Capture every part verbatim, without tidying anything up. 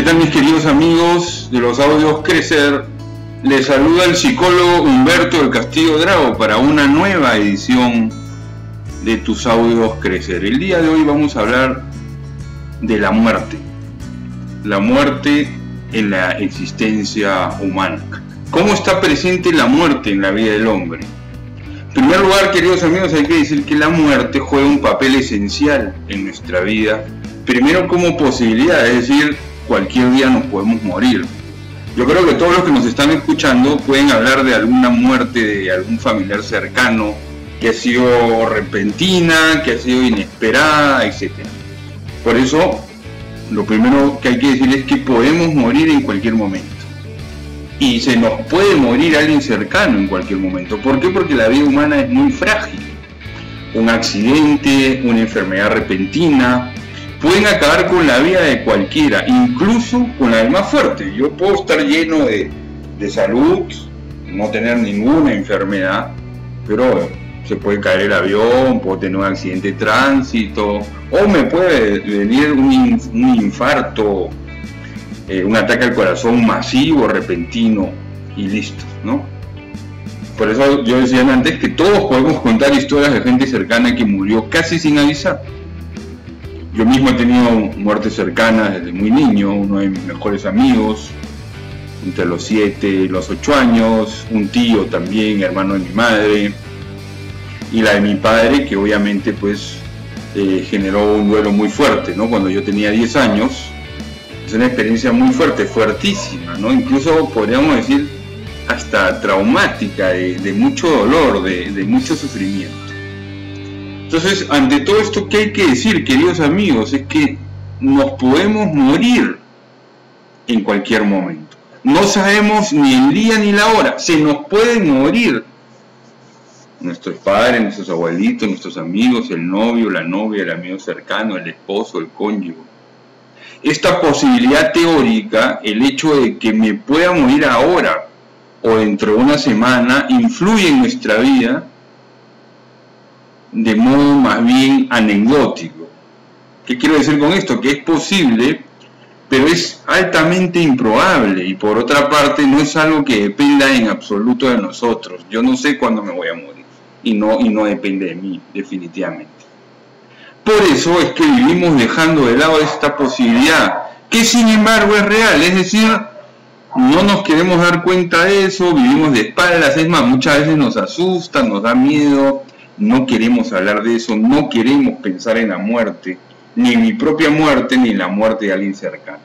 tal, mis queridos amigos de los audios Crecer? Les saluda el psicólogo Humberto del Castillo Drago para una nueva edición de tus audios Crecer. El día de hoy vamos a hablar de la muerte. La muerte en la existencia humana. ¿Cómo está presente la muerte en la vida del hombre? En primer lugar, queridos amigos, hay que decir que la muerte juega un papel esencial en nuestra vida. Primero como posibilidad, es decir, cualquier día nos podemos morir. Yo creo que todos los que nos están escuchando pueden hablar de alguna muerte de algún familiar cercano que ha sido repentina, que ha sido inesperada, etcétera. Por eso, lo primero que hay que decir es que podemos morir en cualquier momento. Y se nos puede morir alguien cercano en cualquier momento. ¿Por qué? Porque la vida humana es muy frágil. Un accidente, una enfermedad repentina, pueden acabar con la vida de cualquiera, incluso con la del más fuerte. Yo puedo estar lleno de, de salud, no tener ninguna enfermedad, pero se puede caer el avión, puedo tener un accidente de tránsito, o me puede venir un, un infarto, eh, un ataque al corazón masivo, repentino, y listo, ¿no? Por eso yo decía antes que todos podemos contar historias de gente cercana que murió casi sin avisar. Yo mismo he tenido muertes cercanas desde muy niño. Uno de mis mejores amigos, entre los siete y los ocho años, un tío también, hermano de mi madre, y la de mi padre, que obviamente pues eh, generó un duelo muy fuerte, ¿no? Cuando yo tenía diez años, es una experiencia muy fuerte, fuertísima, ¿no? Incluso podríamos decir hasta traumática, de, de mucho dolor, de, de mucho sufrimiento. Entonces, ante todo esto, ¿qué hay que decir, queridos amigos? Es que nos podemos morir en cualquier momento. No sabemos ni el día ni la hora. Se nos pueden morir nuestros padres, nuestros abuelitos, nuestros amigos, el novio, la novia, el amigo cercano, el esposo, el cónyuge. Esta posibilidad teórica, el hecho de que me pueda morir ahora o dentro de una semana, influye en nuestra vida de modo más bien anecdótico. ¿Qué quiero decir con esto? Que es posible, pero es altamente improbable, y por otra parte no es algo que dependa en absoluto de nosotros. Yo no sé cuándo me voy a morir, y no, y no depende de mí, definitivamente. Por eso es que vivimos dejando de lado esta posibilidad, que sin embargo es real, es decir, no nos queremos dar cuenta de eso, vivimos de espaldas, es más, muchas veces nos asusta, nos da miedo. No queremos hablar de eso, no queremos pensar en la muerte, ni en mi propia muerte, ni en la muerte de alguien cercano.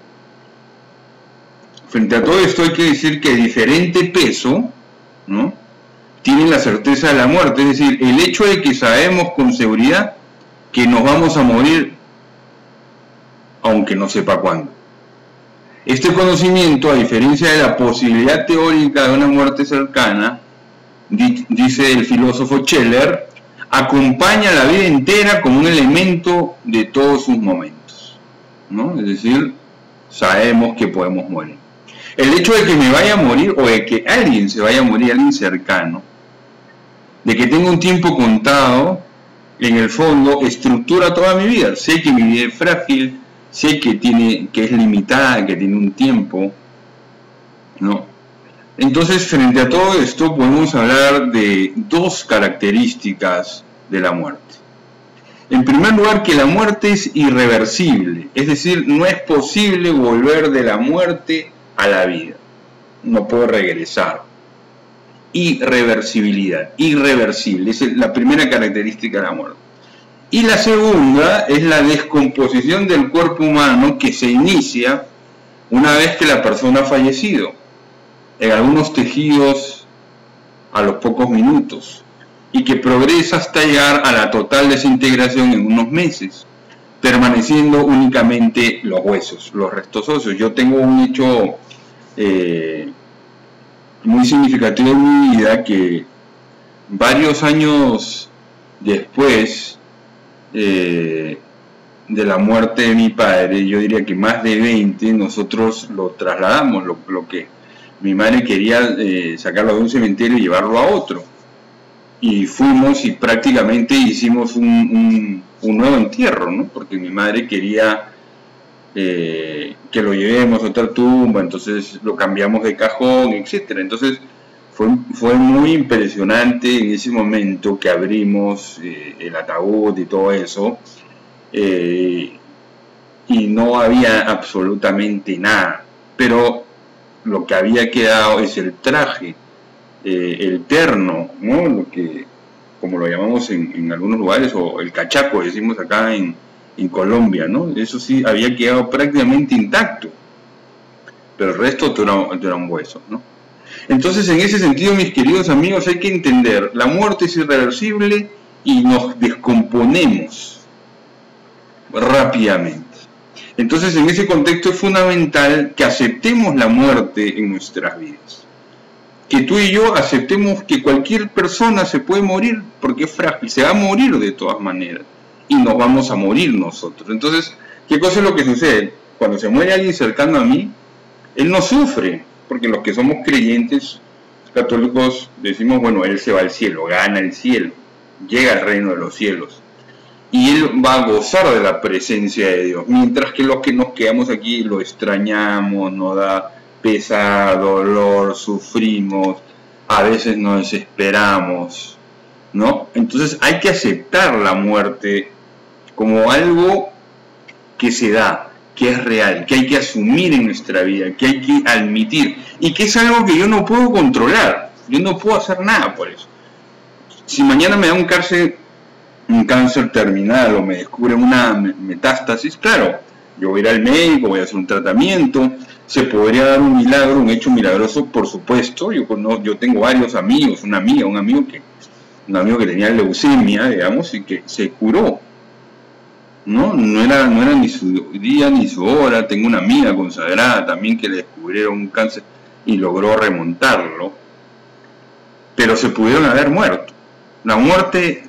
Frente a todo esto hay que decir que diferente peso, ¿no?, tiene la certeza de la muerte, es decir, el hecho de que sabemos con seguridad que nos vamos a morir, aunque no sepa cuándo. Este conocimiento, a diferencia de la posibilidad teórica de una muerte cercana, dice el filósofo Scheller, acompaña la vida entera como un elemento de todos sus momentos, ¿no? Es decir, sabemos que podemos morir. El hecho de que me vaya a morir, o de que alguien se vaya a morir, alguien cercano, de que tenga un tiempo contado, en el fondo estructura toda mi vida. Sé que mi vida es frágil, sé que, tiene, que es limitada, que tiene un tiempo, ¿no? Entonces, frente a todo esto, podemos hablar de dos características de la muerte. En primer lugar, que la muerte es irreversible, es decir, no es posible volver de la muerte a la vida. No puedo regresar. Irreversibilidad, irreversible, esa es la primera característica de la muerte. Y la segunda es la descomposición del cuerpo humano que se inicia una vez que la persona ha fallecido, en algunos tejidos a los pocos minutos, y que progresa hasta llegar a la total desintegración en unos meses, permaneciendo únicamente los huesos, los restos óseos. Yo tengo un hecho eh, muy significativo en mi vida, que varios años después eh, de la muerte de mi padre, yo diría que más de veinte, nosotros lo trasladamos, lo, lo que mi madre quería eh, sacarlo de un cementerio y llevarlo a otro. Y fuimos y prácticamente hicimos un, un, un nuevo entierro, ¿no? Porque mi madre quería eh, que lo llevemos a otra tumba, entonces lo cambiamos de cajón, etcétera. Entonces fue, fue muy impresionante en ese momento que abrimos eh, el ataúd y todo eso, eh, y no había absolutamente nada, pero lo que había quedado es el traje, eh, el terno, ¿no? Lo que, como lo llamamos en, en algunos lugares, o el cachaco, decimos acá en, en Colombia, ¿no? Eso sí había quedado prácticamente intacto, pero el resto era, era un hueso, ¿no? Entonces, en ese sentido, mis queridos amigos, hay que entender, la muerte es irreversible y nos descomponemos rápidamente. Entonces, en ese contexto es fundamental que aceptemos la muerte en nuestras vidas. Que tú y yo aceptemos que cualquier persona se puede morir, porque es frágil, se va a morir de todas maneras, y nos vamos a morir nosotros. Entonces, ¿qué cosa es lo que sucede? Cuando se muere alguien cercano a mí, él no sufre, porque los que somos creyentes católicos decimos, bueno, él se va al cielo, gana el cielo, llega al reino de los cielos, y él va a gozar de la presencia de Dios, mientras que los que nos quedamos aquí lo extrañamos, nos da pesar, dolor, sufrimos, a veces nos desesperamos, ¿no? Entonces hay que aceptar la muerte como algo que se da, que es real, que hay que asumir en nuestra vida, que hay que admitir, y que es algo que yo no puedo controlar, yo no puedo hacer nada por eso. Si mañana me da un cáncer, un cáncer terminal o me descubren una metástasis, claro, yo voy a ir al médico, voy a hacer un tratamiento, se podría dar un milagro, un hecho milagroso, por supuesto. Yo, no, yo tengo varios amigos, una amiga, un amigo que, un amigo que tenía leucemia, digamos, y que se curó, ¿no? No era, no era ni su día ni su hora. Tengo una amiga consagrada también que le descubrieron un cáncer y logró remontarlo, pero se pudieron haber muerto. La muerte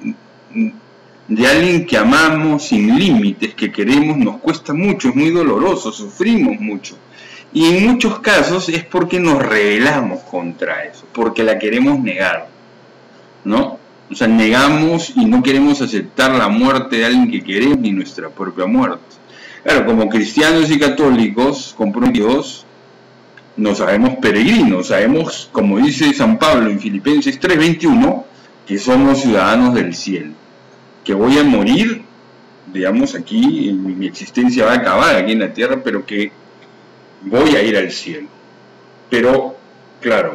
de alguien que amamos sin límites, que queremos, nos cuesta mucho, es muy doloroso, sufrimos mucho. Y en muchos casos es porque nos rebelamos contra eso, porque la queremos negar, ¿no? O sea, negamos y no queremos aceptar la muerte de alguien que queremos ni nuestra propia muerte. Claro, como cristianos y católicos comprometidos, no sabemos peregrinos, sabemos, como dice San Pablo en Filipenses tres veintiuno, que somos ciudadanos del cielo, que voy a morir, digamos, aquí, mi existencia va a acabar aquí en la tierra, pero que voy a ir al cielo. Pero, claro,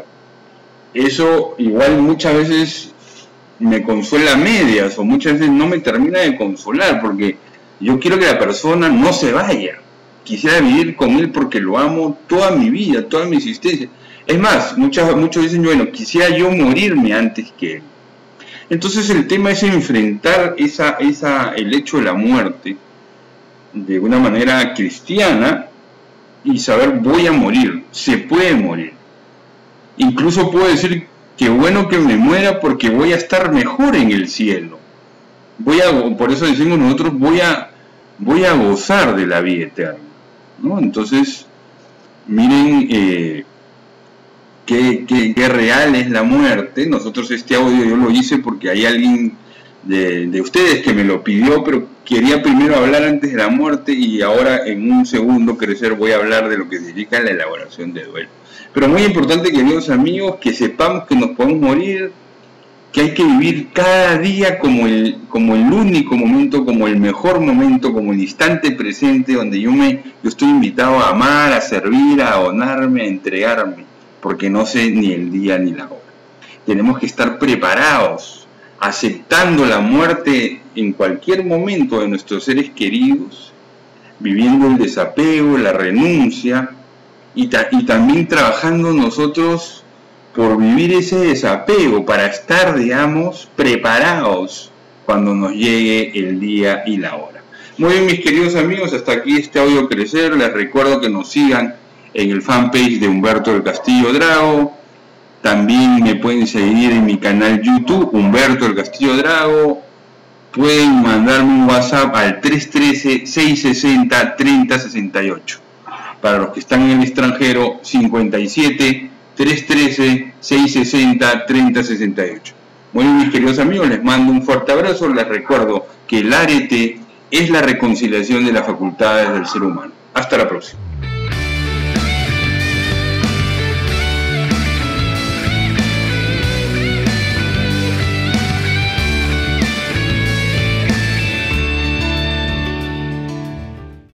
eso igual muchas veces me consuela a medias, o muchas veces no me termina de consolar, porque yo quiero que la persona no se vaya. Quisiera vivir con él porque lo amo toda mi vida, toda mi existencia. Es más, muchas, muchos dicen, bueno, quisiera yo morirme antes que él. Entonces el tema es enfrentar esa, esa, el hecho de la muerte de una manera cristiana y saber, voy a morir, se puede morir. Incluso puedo decir que bueno que me muera porque voy a estar mejor en el cielo. Voy a, por eso decimos nosotros, voy a, voy a gozar de la vida eterna, ¿no? Entonces, miren eh, qué, qué, qué real es la muerte. Nosotros este audio yo lo hice porque hay alguien de, de ustedes que me lo pidió, pero quería primero hablar antes de la muerte y ahora en un segundo crecer voy a hablar de lo que significa la elaboración de duelo. Pero muy importante, queridos amigos, que sepamos que nos podemos morir, que hay que vivir cada día como el, como el único momento, como el mejor momento, como el instante presente donde yo, me, yo estoy invitado a amar, a servir, a donarme, a entregarme, porque no sé ni el día ni la hora. Tenemos que estar preparados, aceptando la muerte en cualquier momento de nuestros seres queridos, viviendo el desapego, la renuncia, y, ta y también trabajando nosotros por vivir ese desapego, para estar, digamos, preparados cuando nos llegue el día y la hora. Muy bien, mis queridos amigos, hasta aquí este audio crecer. Les recuerdo que nos sigan en el fanpage de Humberto del Castillo Drago. También me pueden seguir en mi canal YouTube, Humberto del Castillo Drago. Pueden mandarme un WhatsApp al tres uno tres, seis seis cero, tres cero seis ocho. Para los que están en el extranjero, cincuenta y siete, trescientos trece, seiscientos sesenta, treinta sesenta y ocho. Bueno, mis queridos amigos, les mando un fuerte abrazo. Les recuerdo que el arete es la reconciliación de las facultades del ser humano. Hasta la próxima.